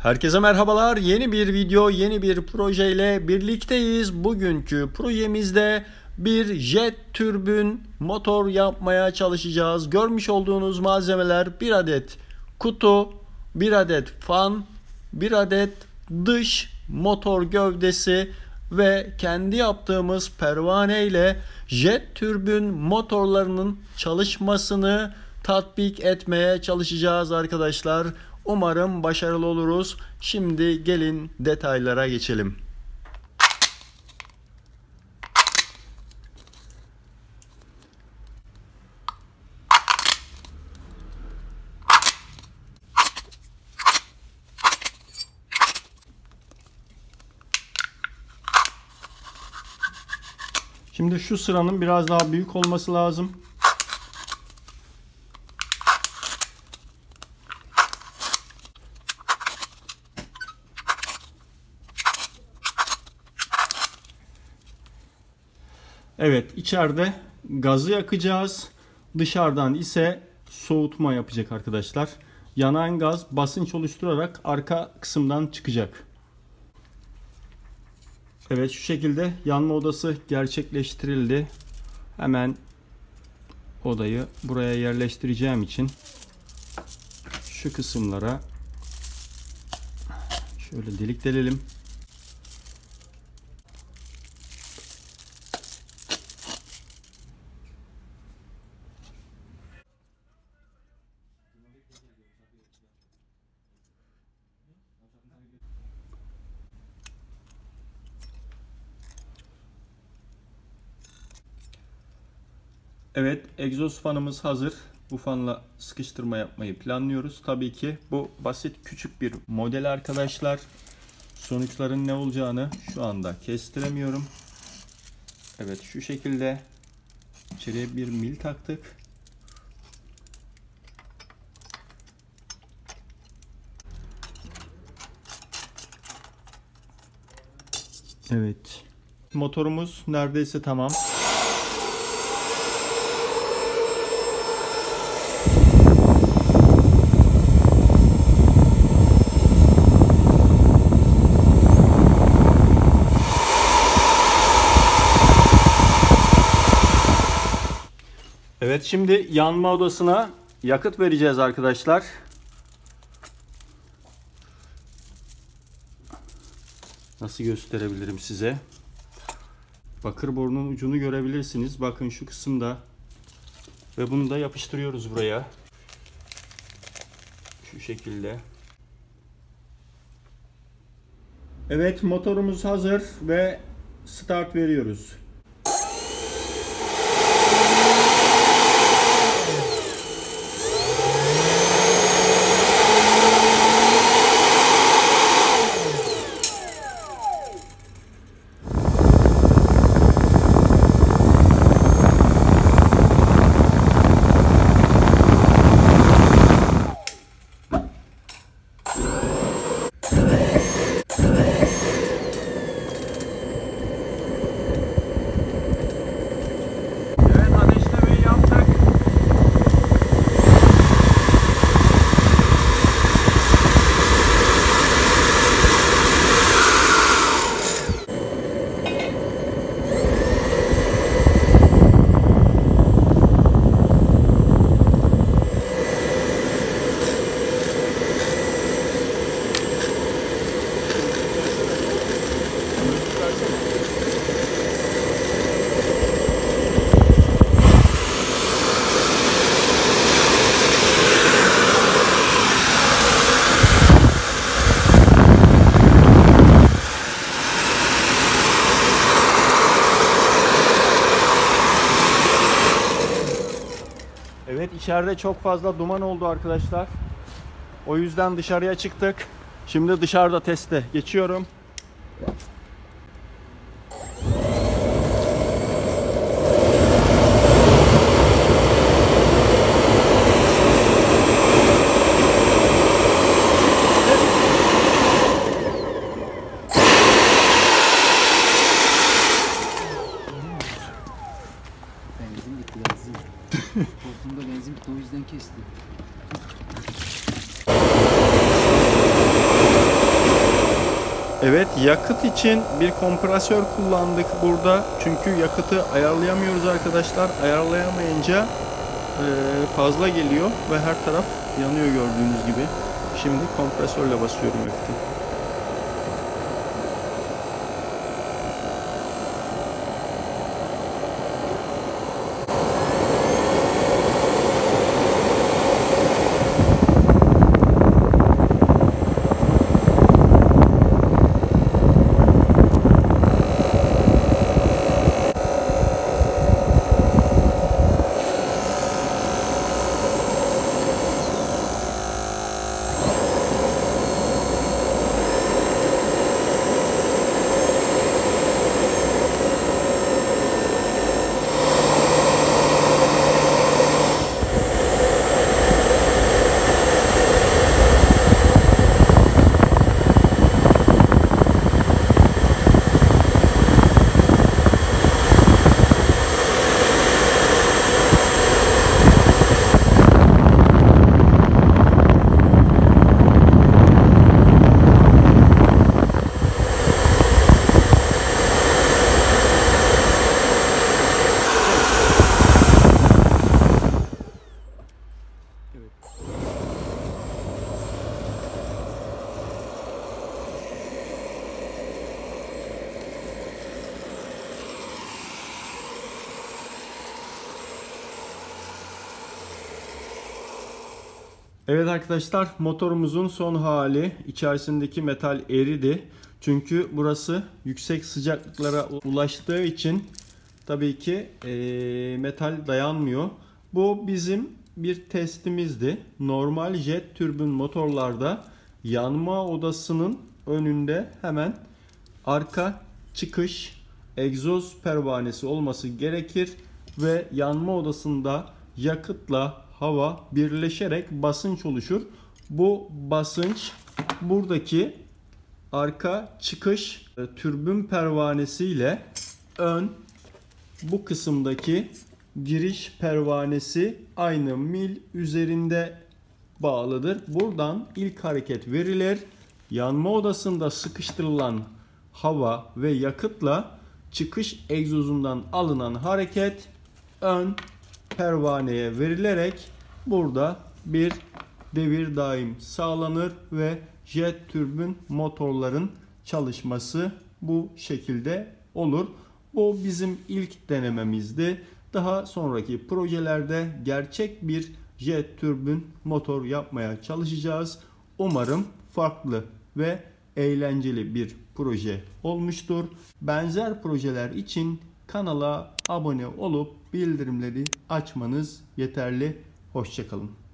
Herkese merhabalar. Yeni bir video, yeni bir projeyle birlikteyiz. Bugünkü projemizde bir jet türbün motor yapmaya çalışacağız. Görmüş olduğunuz malzemeler bir adet kutu, bir adet fan, bir adet dış motor gövdesi ve kendi yaptığımız pervane ile jet türbün motorlarının çalışmasını tatbik etmeye çalışacağız arkadaşlar. Umarım başarılı oluruz. Şimdi gelin detaylara geçelim. Şimdi şu sıranın biraz daha büyük olması lazım. Evet, içeride gazı yakacağız. Dışarıdan ise soğutma yapacak arkadaşlar. Yanan gaz basınç oluşturarak arka kısımdan çıkacak. Evet, şu şekilde yanma odası gerçekleştirildi. Hemen odayı buraya yerleştireceğim için şu kısımlara şöyle delik delelim. Evet, egzoz fanımız hazır. Bu fanla sıkıştırma yapmayı planlıyoruz. Tabii ki bu basit küçük bir model arkadaşlar. Sonuçların ne olacağını şu anda kestiremiyorum. Evet, şu şekilde içeriye bir mil taktık. Evet, motorumuz neredeyse tamam. Evet, şimdi yanma odasına yakıt vereceğiz arkadaşlar. Nasıl gösterebilirim size? Bakır borunun ucunu görebilirsiniz. Bakın şu kısımda. Ve bunu da yapıştırıyoruz buraya. Şu şekilde. Evet, motorumuz hazır ve start veriyoruz. Evet, içeride çok fazla duman oldu arkadaşlar. O yüzden dışarıya çıktık. Şimdi dışarıda teste geçiyorum. Benzin gitti, benzin. Hortumda benzin bitti, o yüzden kesti. Evet, yakıt için bir kompresör kullandık burada. Çünkü yakıtı ayarlayamıyoruz arkadaşlar. Ayarlayamayınca fazla geliyor ve her taraf yanıyor gördüğünüz gibi. Şimdi kompresörle basıyorum yakıtı. Evet arkadaşlar, motorumuzun son hali. İçerisindeki metal eridi. Çünkü burası yüksek sıcaklıklara ulaştığı için tabii ki metal dayanmıyor. Bu bizim bir testimizdi. Normal jet türbin motorlarda yanma odasının önünde hemen arka çıkış egzoz pervanesi olması gerekir ve yanma odasında yakıtla hava birleşerek basınç oluşur. Bu basınç buradaki arka çıkış türbin pervanesi ile ön bu kısımdaki giriş pervanesi aynı mil üzerinde bağlıdır. Buradan ilk hareket verilir. Yanma odasında sıkıştırılan hava ve yakıtla çıkış egzozundan alınan hareket ön pervaneye verilerek burada bir devir daim sağlanır ve jet türbin motorların çalışması bu şekilde olur. Bu bizim ilk denememizdi. Daha sonraki projelerde gerçek bir jet türbin motor yapmaya çalışacağız. Umarım farklı ve eğlenceli bir proje olmuştur. Benzer projeler için kanala abone olup bildirimleri açmanız yeterli. Hoşça kalın.